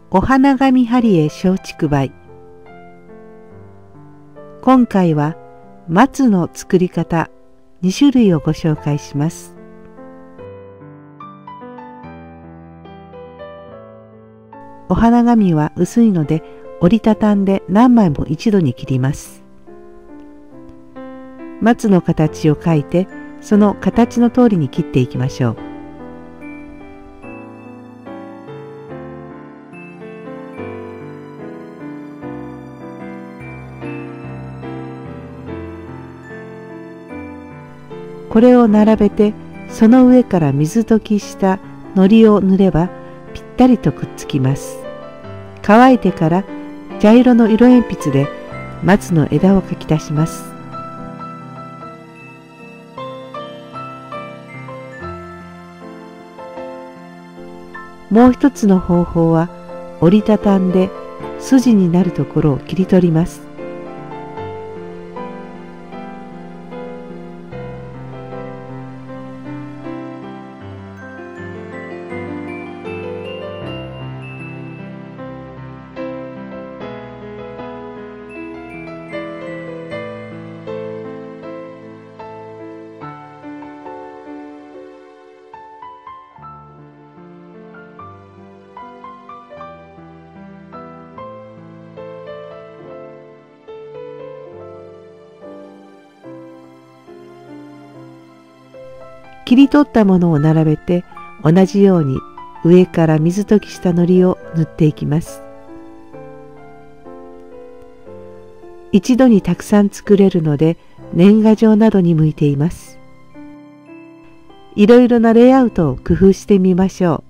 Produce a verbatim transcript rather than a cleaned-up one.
お花紙貼り絵松竹梅。今回は松の作り方に種類をご紹介します。お花紙は薄いので折りたたんで何枚も一度に切ります。松の形を描いてその形の通りに切っていきましょう。これを並べてその上から水溶きした糊を塗ればぴったりとくっつきます。乾いてから茶色の色鉛筆で松の枝を描き出します。もう一つの方法は折りたたんで筋になるところを切り取ります。切り取ったものを並べて同じように上から水溶きした糊を塗っていきます。一度にたくさん作れるので年賀状などに向いています。いろいろなレイアウトを工夫してみましょう。